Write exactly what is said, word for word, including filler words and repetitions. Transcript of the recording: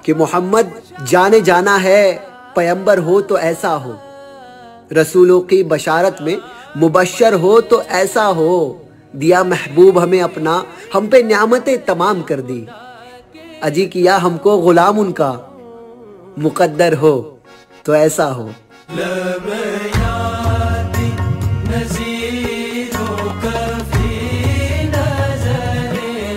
कि मोहम्मद जाने जाना है, पैगंबर हो तो ऐसा हो, रसूलों की बशारत में मुबश्शर हो तो ऐसा हो, दिया महबूब हमें अपना, हम पे न्यामतें तमाम कर दी, अजी किया हमको गुलाम उनका, मुकद्दर हो तो ऐसा हो।